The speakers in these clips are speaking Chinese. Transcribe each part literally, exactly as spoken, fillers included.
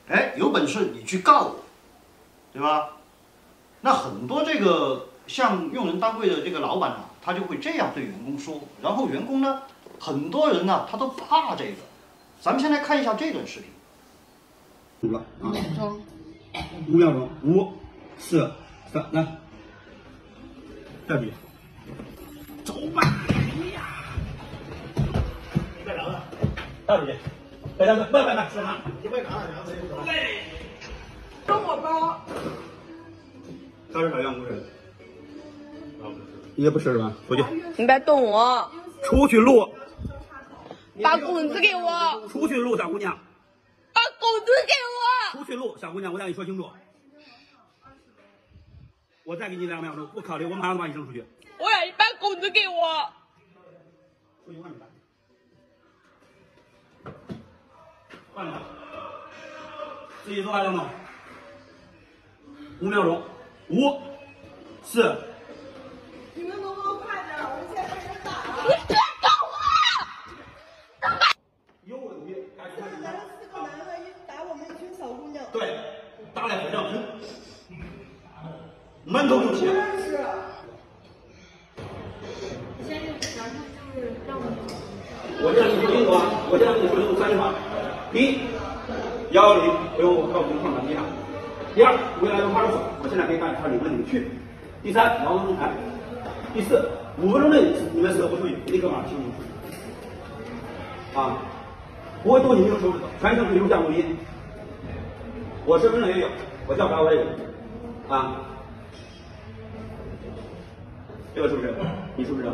哎，有本事你去告我，对吧？那很多这个像用人单位的这个老板啊，他就会这样对员工说，然后员工呢，很多人呢他都怕这个。咱们先来看一下这段视频。 五了啊，五秒钟，五、四、三，来，再比，走吧！哎呀，别聊了，大主席，别聊了，慢慢慢，是吗？你别聊了，聊谁就走。 收我包。 他是哪样工人？也不是是吧？出去。 你别动我。 出去录。 把工资给我。 出去录，小姑娘。 把工资给我。 出去录，小姑娘，我让你说清楚。我再给你两秒钟，不考虑，我马上把你扔出去。 我让你把工资给我。 出去外面吧。换了。自己做完了吗？五秒钟，五、四。 你们能不能快点？我现在被人打了。 你别动我！ 有问题，赶紧现在来了四个男的，一打我们一群小姑娘。 对，打来非常狠，满头是血。 是。 先生，然后就是让我们。 我现在给你说清楚啊！我现在给你说清楚三句话：第一，幺幺零不用我告诉你放转机上；第二，未来有派出所，我现在可以带他领着你们去；第三，劳动仲裁；第四，五分钟内你们死不出去，立刻马上清理出去。啊，不会动你们用手指头，全程可以录像录音。我身份证也有，我叫啥我也有。啊，这个是不是？你是不是？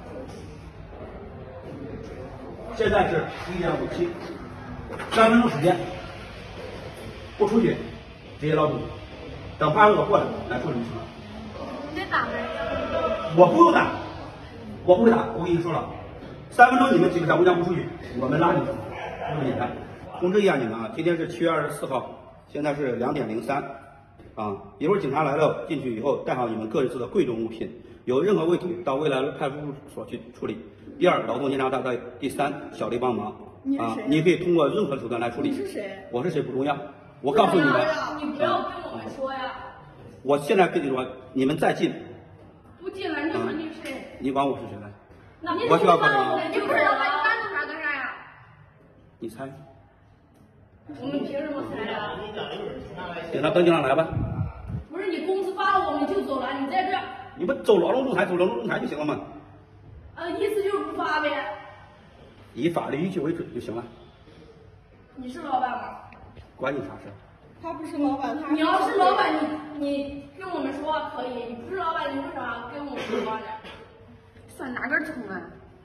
现在是一点五七，三分钟时间，不出去，直接劳动，等派出所过来来处理情况。 你得打人。 我不用打，我不会打，我跟你说了，三分钟你们几个小姑娘不出去，我们拉你走，这么简单。通知一下你们啊，今天是七月二十四号，现在是两点零三，啊，一会儿警察来了，进去以后带好你们各自的贵重物品，有任何问题到未来的派出所去处理。第二，劳动监察大队；第三，小丽帮忙。啊，你可以通过任何手段来处理。 你是谁？ 我是谁不重要，我告诉你们。 你不要跟我们说呀。 我现在跟你说，你们再进。 不进来，你说你是谁？ 你管我是谁来？ 那你我需要告诉你不是老板，你搬出啥干啥呀？ 你猜？ 我们凭什么猜呀？ 警察等警察来吧。 不是你工资发了我们就走了，你在这。 你不走劳动仲裁，走劳动仲裁就行了嘛。 呃，意思就是不发呗。 以法律依据为准就行了。 你是老板吗？ 关你啥事？ 他不是老板，他。 你要是老板，你你跟我们说可以；你不是老板，你为啥跟我们说呢？算哪根葱啊？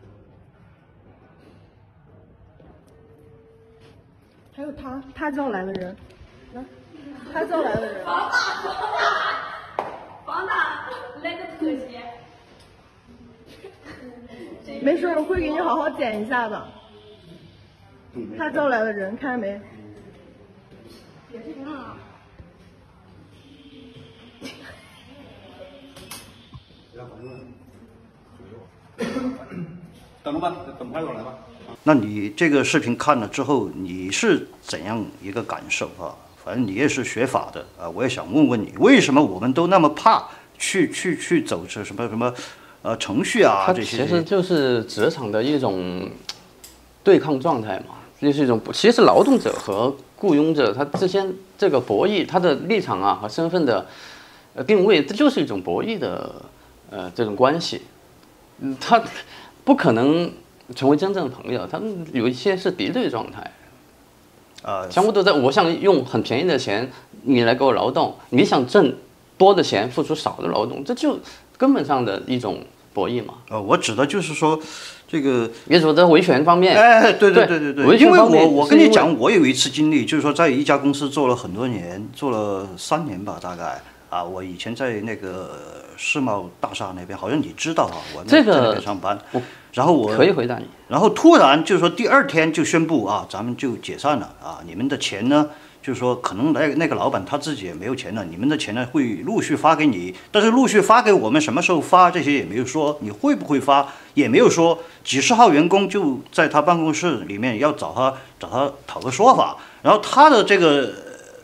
还有他，他叫来的人，来，他叫来的人。 防打，防打，防打，来个特写。 没事，我会给你好好剪一下的。他叫来的人，看见没？ 别这样啊！ 等着吧，等派出所来吧。 那你这个视频看了之后，你是怎样一个感受啊？反正你也是学法的啊，我也想问问你，为什么我们都那么怕去去去走这什么什么呃程序啊这些？ 它其实就是职场的一种对抗状态嘛，就是一种其实劳动者和雇佣者他之间这个博弈，他的立场啊和身份的呃定位，这就是一种博弈的呃这种关系。嗯，他不可能成为真正的朋友，他们有一些是敌对状态。 啊， 全部都在我想用很便宜的钱，你来给我劳动，你想挣多的钱，付出少的劳动，这就根本上的一种博弈嘛。 呃，我指的就是说，这个也说在维权方面， 哎，对对对对对， 维因为权方面我我跟你讲，我有一次经历，就是说在一家公司做了很多年，做了三年吧，大概啊，我以前在那个世贸大厦那边，好像你知道啊，我这个在那边上班，然后我可以回答你， 然后突然就是说第二天就宣布啊，咱们就解散了啊，你们的钱呢？就是说，可能那那个老板他自己也没有钱了，你们的钱呢会陆续发给你，但是陆续发给我们什么时候发这些也没有说，你会不会发也没有说，几十号员工就在他办公室里面要找他找他讨个说法，然后他的这个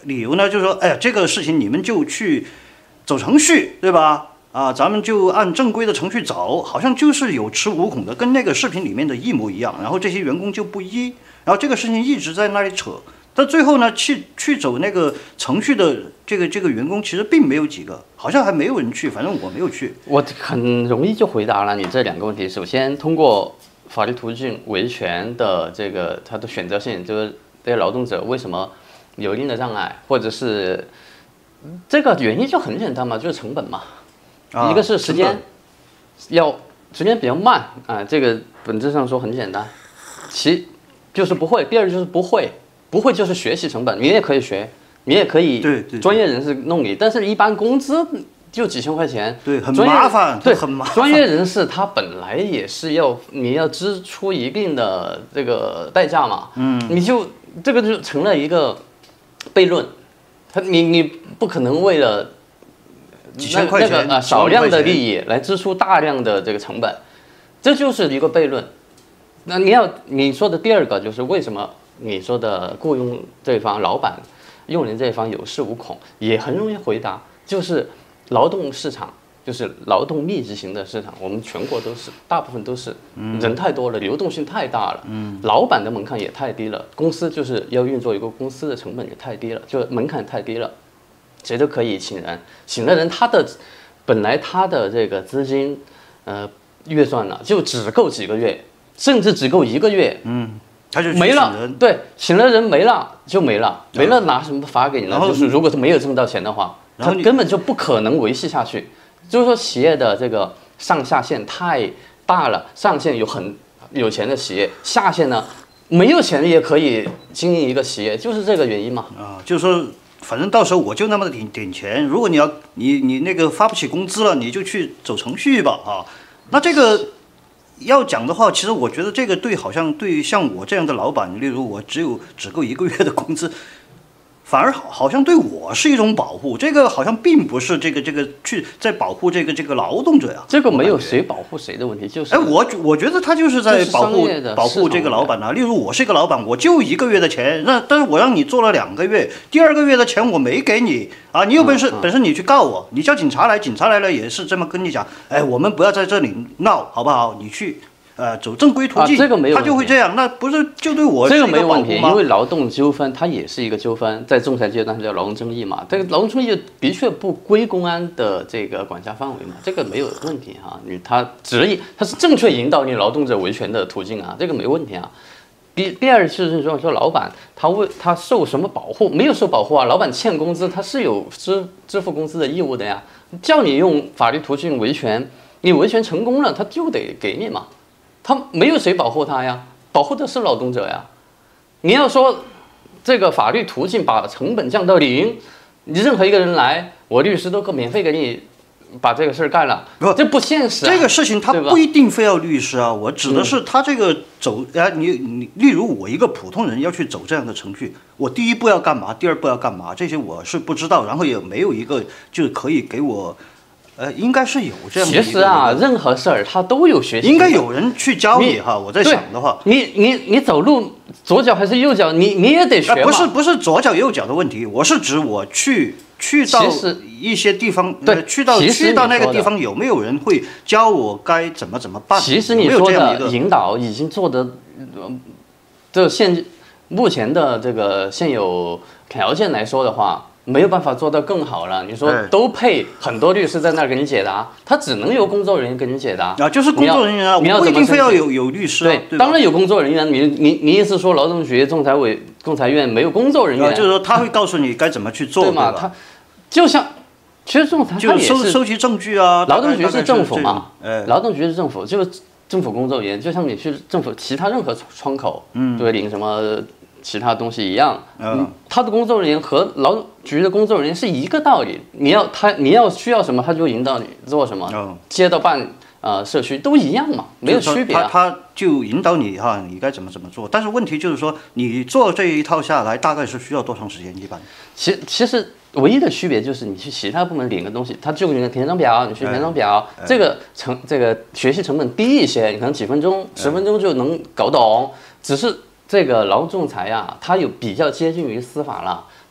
理由呢，就是说，哎呀，这个事情你们就去走程序，对吧？啊，咱们就按正规的程序走，好像就是有恃无恐的，跟那个视频里面的一模一样。然后这些员工就不依，然后这个事情一直在那里扯。到最后呢，去去走那个程序的这个这个员工其实并没有几个，好像还没有人去，反正我没有去。 我很容易就回答了你这两个问题。首先，通过法律途径维权的这个它的选择性，就是这些劳动者为什么有一定的障碍，或者是这个原因就很简单嘛，就是成本嘛。啊、一个是时间，要时间比较慢啊，这个本质上说很简单。其就是不会，第二就是不会。不会就是学习成本，你也可以学，你也可以专业人士弄你，但是一般工资就几千块钱， 对，很麻烦， 对， 很麻烦。 专业人士他本来也是要你要支出一定的这个代价嘛，嗯，你就这个就成了一个悖论，他你你不可能为了几千块钱那个啊少量的利益来支出大量的这个成本，这就是一个悖论。那你要你说的第二个就是为什么？你说的雇佣这一方老板，用人这一方有恃无恐，也很容易回答，就是劳动市场，就是劳动密集型的市场，我们全国都是，大部分都是，人太多了，流动性太大了，嗯，老板的门槛也太低了，公司就是要运作一个公司的成本也太低了，就门槛太低了，谁都可以请人，请了人他的本来他的这个资金，呃，预算呢就只够几个月，甚至只够一个月， 嗯。他就没了，对，请了人没了就没了，没了拿什么发给你呢？就是如果是没有挣到钱的话，他根本就不可能维系下去。就是说企业的这个上下限太大了，上限有很有钱的企业，下限呢没有钱也可以经营一个企业，就是这个原因嘛。 啊，就是说，反正到时候我就那么点点钱，如果你要你你那个发不起工资了，你就去走程序吧啊。那这个。要讲的话，其实我觉得这个对，好像对像我这样的老板，例如我只有只够一个月的工资，反而好像对我是一种保护。这个好像并不是这个这个去在保护这个这个劳动者呀。 这个没有谁保护谁的问题，就是哎，我我觉得他就是在保护保护这个老板啊。例如我是一个老板，我就一个月的钱，那但是我让你做了两个月，第二个月的钱我没给你啊，你有本事、嗯嗯、本事你去告我，你叫警察来，警察来了也是这么跟你讲，哎，我们不要在这里闹，好不好？你去。呃，走正规途径， 啊、这个没有， 他就会这样，那不是就对我这个没有问题，因为劳动纠纷它也是一个纠纷，在仲裁阶段它叫劳动争议嘛，这个劳动争议的确不归公安的这个管辖范围嘛，这个没有问题哈、啊，你他指引他是正确引导你劳动者维权的途径啊，这个没问题啊。第第二就是说说老板他为他受什么保护？没有受保护啊，老板欠工资他是有支支付工资的义务的呀，叫你用法律途径维权，你维权成功了，他就得给你嘛。他没有谁保护他呀，保护的是劳动者呀。你要说这个法律途径把成本降到零，你任何一个人来，我律师都可免费给你把这个事儿干了，这不现实、啊。 这个事情他不一定非要律师啊，我指的是他这个走啊，你你，例如我一个普通人要去走这样的程序，我第一步要干嘛，第二步要干嘛，这些我是不知道，然后也没有一个就是可以给我。呃，应该是有这样的。 其实啊，任何事儿它都有学习。 应该有人去教你哈。我在想的话， 你你你走路左脚还是右脚，你你也得学嘛。 不是不是左脚右脚的问题，我是指我去去到一些地方， 对， 去到去到那个地方有没有人会教我该怎么怎么办？ 其实你说的引导已经做的，这现目前的这个现有条件来说的话。没有办法做到更好了。你说都配很多律师在那儿给你解答，他只能由工作人员给你解答啊，就是工作人员啊，我不一定非要有有律师、啊。 对，当然有工作人员。你你你意思说劳动局、仲裁委、仲裁院没有工作人员？ 啊、就是说他会告诉你该怎么去做， 对嘛？他就像其实仲裁就收收集证据啊。 劳动局是政府嘛？哎，劳动局是政府，就是政府工作人员，就像你去政府其他任何窗口，嗯，对领什么。其他东西一样，嗯，他的工作人员和劳动局的工作人员是一个道理。你要他，你要需要什么，他就引导你做什么。嗯，街道办、呃社区都一样嘛，没有区别、啊。 他他就引导你哈，你该怎么怎么做。但是问题就是说，你做这一套下来，大概是需要多长时间？一般？ 其其实唯一的区别就是你去其他部门领个东西，他就给你填张表，你去填张表，哎、这个成这个学习成本低一些，你可能几分钟、十分钟就能搞懂，只是。这个劳动仲裁啊，它有比较接近于司法了，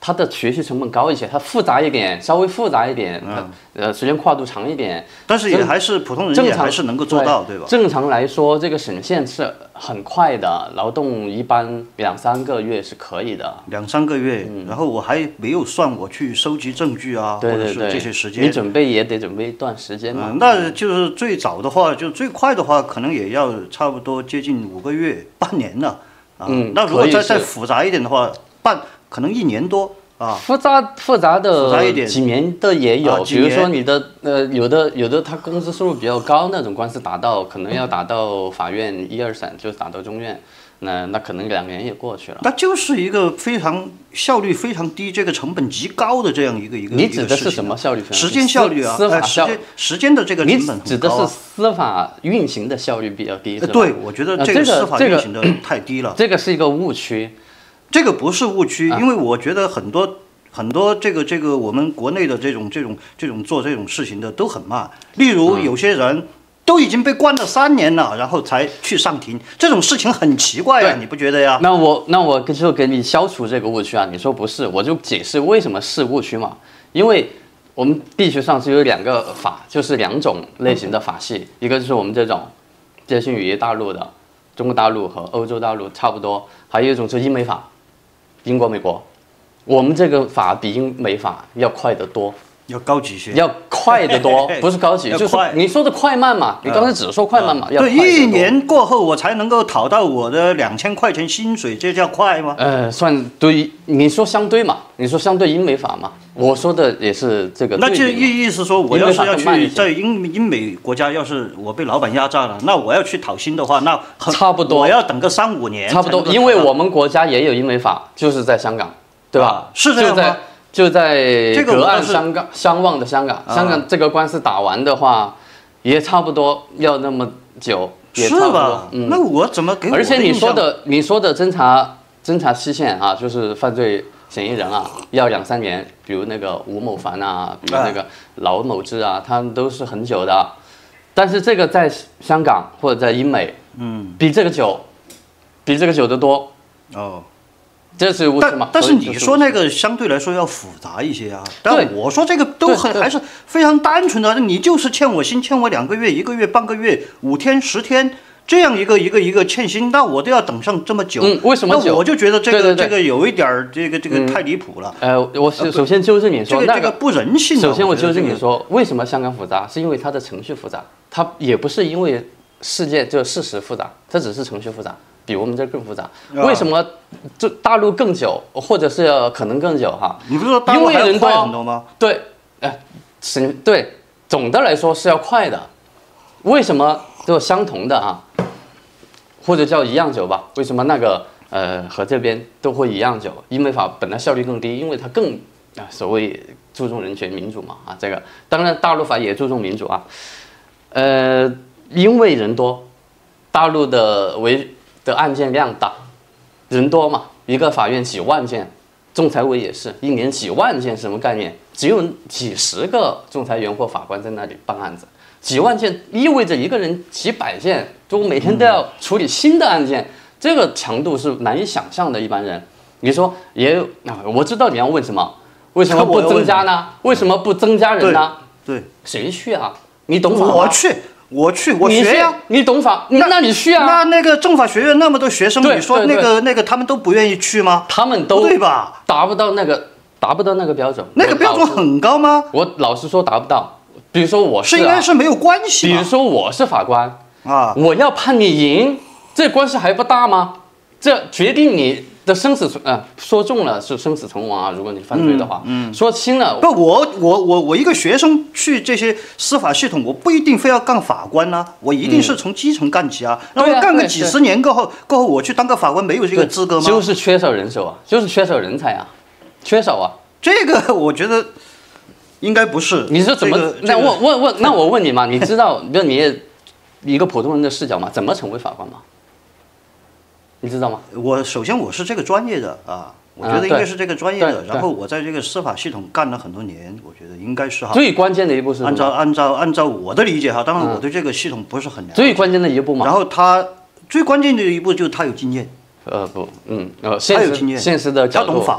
它的学习成本高一些，它复杂一点，稍微复杂一点，嗯、呃，时间跨度长一点。 但是也还是普通人也还是能够做到，对吧？ 正常来说，这个审线是很快的，劳动一般两三个月是可以的。 两三个月，嗯、然后我还没有算我去收集证据啊， 对对对， 或者是这些时间。 你准备也得准备一段时间嘛。 嗯，那就是最早的话，就最快的话，可能也要差不多接近五个月、半年了啊。 嗯， 那如果再再复杂一点的话，半可能一年多。啊， 复杂复杂的复杂一点几年的也有， 啊、 比如说你的呃有的有的他工资收入比较高那种官司打到可能要打到法院一二审，就是打到中院，那那可能两年也过去了。 那就是一个非常效率非常低，这个成本极高的这样一个一个。 你指的是什么效率？ 时间效率啊， 司法效、呃、时间时间的这个成本很高、啊。 你指的是司法运行的效率比较低，是吧？ 对，我觉得这个司法运行的太低了。 这个是一个误区。 这个不是误区，因为我觉得很多。很多这个这个我们国内的这种这种这种做这种事情的都很慢，例如有些人都已经被关了三年了，然后才去上庭，这种事情很奇怪啊，你不觉得呀？ 那我那我就给你消除这个误区啊，你说不是，我就解释为什么是误区嘛，因为我们地区上是有两个法，就是两种类型的法系，一个就是我们这种接近于大陆的，中国大陆和欧洲大陆差不多，还有一种是英美法，英国、美国。我们这个法比英美法要快得多， 要高级些， 要快得多，不是高级，就是你说的快慢嘛。你刚才只说快慢嘛，要对，一年过后我才能够讨到我的两千块钱薪水，这叫快吗？ 呃，算对，你说相对嘛，你说相对英美法嘛，我说的也是这个。 那就意意思说，我要是要去在英英美国家，要是我被老板压榨了，那我要去讨薪的话，那差不多， 我要等个三五年， 差不多，因为我们国家也有英美法，就是在香港。对吧？ 啊、是这样吗？ 就在就在隔岸相港相望的香港，香港这个官司打完的话，也差不多要那么久，也差不多。 是吧？嗯，那我怎么给我的？ 而且你说的你说的侦查侦查期限啊，就是犯罪嫌疑人啊，要两三年，比如那个吴某凡啊，比如那个劳某志啊，他们都是很久的。但是这个在香港或者在英美，嗯，比这个久，比这个久得多。 哦。 这是误区嘛？ 但是你说那个相对来说要复杂一些啊。但我说这个都很还是非常单纯的，你就是欠我薪，欠我两个月、一个月、半个月、五天、十天这样一个一个一个欠薪，那我都要等上这么久。 嗯，为什么久？ 那我就觉得这个对对对这个有一点儿这个这个太离谱了。 呃，我首先纠正你说， 这个这个不人性。 首先我纠正你说，为什么香港复杂？是因为它的程序复杂，它也不是因为事件就事实复杂，它只是程序复杂。比我们这更复杂，为什么这大陆更久，或者是可能更久哈？ 你不是说大陆还要快很多吗？ 对，哎，是，对，总的来说是要快的。为什么就相同的啊，或者叫一样久吧？为什么那个呃和这边都会一样久？英美法本来效率更低，因为它更啊所谓注重人权民主嘛啊，这个当然大陆法也注重民主啊，呃，因为人多，大陆的为的案件量大，人多嘛，一个法院几万件，仲裁委也是一年几万件，什么概念？只有几十个仲裁员或法官在那里办案子，几万件意味着一个人几百件，就每天都要处理新的案件，这个强度是难以想象的。一般人，你说也有，我知道你要问什么，为什么不增加呢？为什么不增加人呢？ 对， 谁去啊？你懂法吗？ 我去。我去，我学呀、啊！ 你懂法，那那你去啊？ 那那个政法学院那么多学生，你说那个那个他们都不愿意去吗？ 他们都对吧？ 达不到那个达不到那个标准。 那个标准很高吗？ 我老实说达不到。比如说我是、啊、 是应该是没有关系。 比如说我是法官啊， 我要判你赢，这关系还不大吗？这决定你的生死存啊，说中了是生死存亡啊！如果你犯罪的话，嗯，嗯说轻了不，我我我我一个学生去这些司法系统，我不一定非要干法官呐、啊，我一定是从基层干起啊。那、嗯、我干个几十年过后，过后我去当个法官，没有这个资格吗？ 就是缺少人手啊，就是缺少人才啊，缺少啊。 这个我觉得应该不是。 你说怎么？ 这个、 那我问问，那我问你嘛，你知道，就你也一个普通人的视角嘛，怎么成为法官嘛？你知道吗？ 我首先我是这个专业的啊，我觉得应该是这个专业的。然后我在这个司法系统干了很多年，我觉得应该是哈。 最关键的一步是按照按照按照我的理解哈，当然我对这个系统不是很了解。 最关键的一步嘛。 然后他最关键的一步就是他有经验。 呃不，嗯呃，现实他有经验， 现实的角度， 他懂法，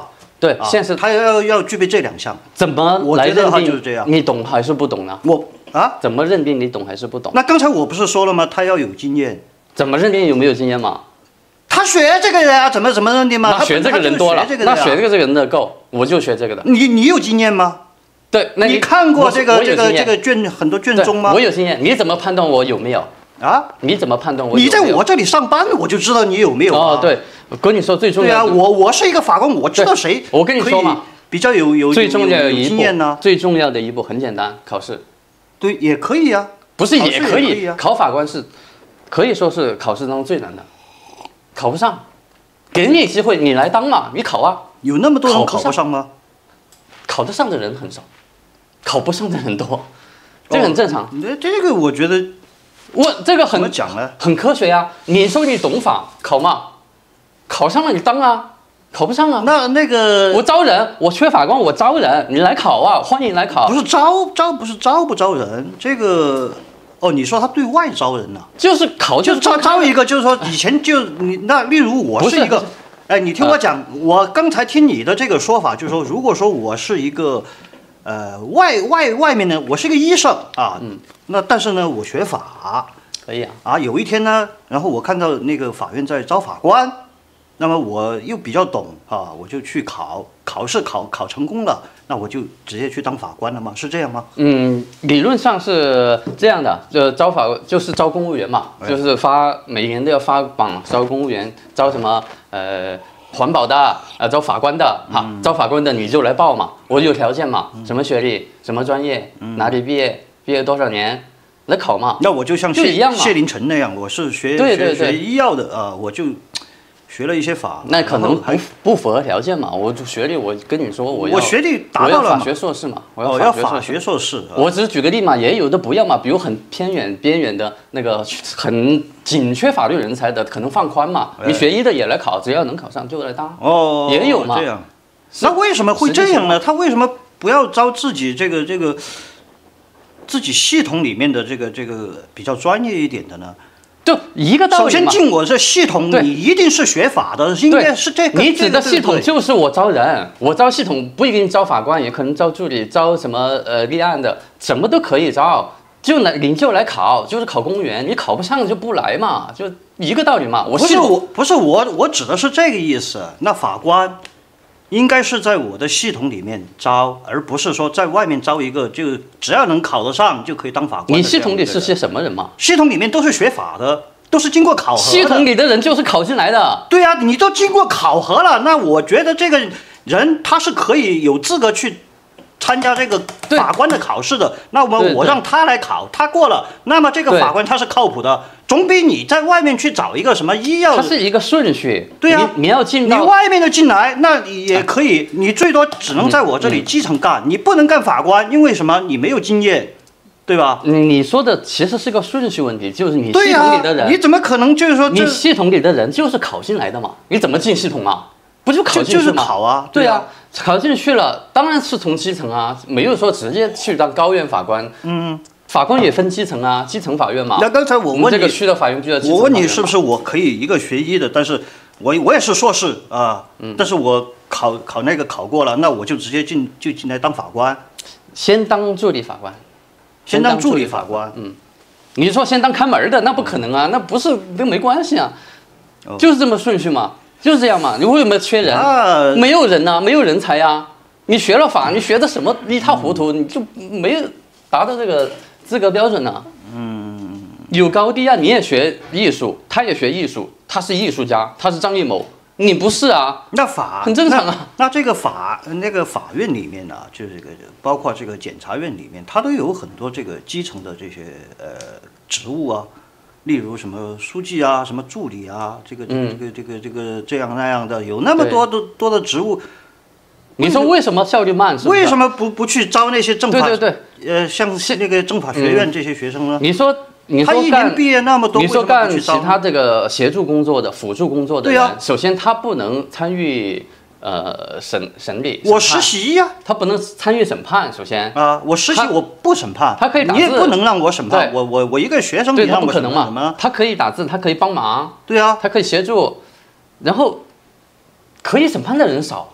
对， 啊现实他要要具备这两项。 怎么我觉得他来认定就是这样你懂还是不懂呢？ 我啊， 怎么认定你懂还是不懂？ 那刚才我不是说了吗？他要有经验。 怎么认定有没有经验嘛？ 他学这个呀，怎么怎么认定吗？ 那学这个人多了，那学这个人的够，我就学这个的。 你你有经验吗？ 对，那你看过这个这个这个卷卷很多卷宗吗？ 我有经验，你怎么判断我有没有？ 啊？ 你怎么判断我有没有？ 你在我这里上班，我就知道你有没有哦，对，我跟你说最重要。 对啊，我我是一个法官，我知道谁。 我跟你说嘛， 比较有有最重要的一经验呢。 最重要的一步很简单，考试。 对，也可以啊。 不是也可以啊？ 考法官是，可以说是考试当中最难的，考不上，给你机会，你来当嘛，你考啊。 有那么多人考不上吗？ 考得上的人很少，考不上的人多，这个很正常。 那这个我觉得， 我这个很怎么讲呢？ 很科学呀。你说你懂法，考嘛，考上了你当啊，考不上啊。 那那个我招人，我缺法官，我招人，你来考啊，欢迎来考。 不是招招，不是招不招人，这个哦，你说他对外招人呢、啊？ 就是考就招招一个，就是说以前就你那，例如我是一个。哎，你听我讲，啊、我刚才听你的这个说法，就是说，如果说我是一个，呃，外外外面呢，我是一个医生啊，嗯，那但是呢，我学法， 可以啊， 啊，有一天呢，然后我看到那个法院在招法官，那么我又比较懂啊，我就去考，考试考考成功了，那我就直接去当法官了吗？是这样吗？ 嗯，理论上是这样的，就招法就是招公务员嘛，哎、就是发每年都要发榜招公务员，招什么呃环保的，呃招法官的，哈、嗯，招法官的你就来报嘛，我有条件嘛，嗯、什么学历，什么专业，嗯、哪里毕业，毕业多少年，来考嘛。 那我就像谢就一样嘛谢林晨那样，我是学对对对学学医药的啊，我就。学了一些法， 那可能不不符合条件嘛？我学历，我跟你说，我要我学历达到了法学硕士嘛，我要要法学硕士。 我只是举个例嘛，也有的不要嘛，比如很偏远边远的那个很紧缺法律人才的，可能放宽嘛。你学医的也来考，只要能考上就来当。 哦， 也有嘛。 这样，那为什么会这样呢？他为什么不要招自己这个这个自己系统里面的这个这个比较专业一点的呢？ 就一个道理嘛。 首先进我这系统，你一定是学法的，应该是这个。 你指的系统就是我招人，我招系统不一定招法官，也可能招助理，招什么呃立案的，什么都可以招。就来你就来考，就是考公务员，你考不上就不来嘛，就一个道理嘛。我不是我不是我我指的是这个意思。那法官应该是在我的系统里面招，而不是说在外面招一个，就只要能考得上就可以当法官。 你系统里是些什么人嘛？ 系统里面都是学法的，都是经过考核的。 系统里的人就是考进来的。 对啊，你都经过考核了，那我觉得这个人他是可以有资格去参加这个法官的考试的。那么我让他来考，他过了，那么这个法官他是靠谱的。总比你在外面去找一个什么医药， 它是一个顺序。 对啊， 你, 你要进到你外面的进来，那也可以，你最多只能在我这里基层干，嗯嗯、你不能干法官，因为什么？你没有经验，对吧？ 你说的其实是个顺序问题，就是你系统里的人， 啊、你怎么可能就是说你系统里的人就是考进来的嘛？你怎么进系统啊？不就考进去吗？ 就是考啊， 对啊，考进去了，当然是从基层啊，没有说直接去当高院法官，嗯。法官也分基层啊，基层法院嘛。 那刚才我问你， 我这个区的法院就叫基层法院。 我问你是不是我可以一个学医的，但是我我也是硕士啊，嗯、但是我考考那个考过了，那我就直接进就进来当法官。 先当助理法官， 先当助理法官。 嗯，你说先当看门的，那不可能啊，那不是跟没关系啊，哦、就是这么顺序嘛，就是这样嘛。你为什么缺人？啊、没有人呐、啊，没有人才呀、啊。你学了法，你学的什么一塌糊涂，你就没有达到这个资格标准呢、啊？嗯，有高低啊！你也学艺术，他也学艺术，他是艺术家，他是张艺谋，你不是啊？ 那法很正常啊。 那, 那这个法那个法院里面呢、啊，就是这个包括这个检察院里面，它都有很多这个基层的这些呃职务啊，例如什么书记啊，什么助理啊，这个这个这个这个这个这样那样的，有那么多的多的职务。 你说为什么效率慢？是为什么不不去招那些政法？ 对对对， 呃，像那个政法学院这些学生呢？ 嗯、你说，你说他一年毕业那么多， 你说干其他这个协助工作的、辅助工作的人，啊、首先他不能参与呃审审理。 我实习呀、啊， 他不能参与审判。首先啊，我实习我不审判， 他可以打字， 你也不能让我审判。我我我一个学生，你让我审判什么？ 他可以打字，他可以帮忙。 对啊， 他可以协助，然后可以审判的人少。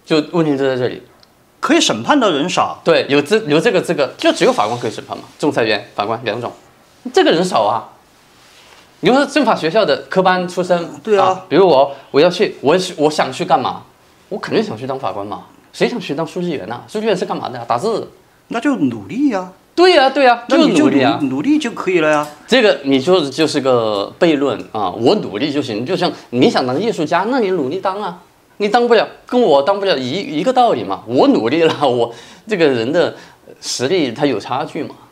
就问题就在这里。 可以审判的人少， 对，有这有这个这个，就只有法官可以审判嘛，仲裁员、法官两种，这个人少啊。你说政法学校的科班出身， 对啊， 啊比如我我要去，我我想去干嘛？我肯定想去当法官嘛，谁想去当书记员呢、啊？书记员是干嘛的、啊？打字。 那就努力呀、啊。 对呀、啊，对呀、啊，就那你就努力啊， 努力就可以了呀。 这个你就就是个悖论啊，我努力就行，就像你想当艺术家，那你努力当啊。你当不了，跟我当不了一一个道理嘛。我努力了，我这个人的实力他有差距嘛。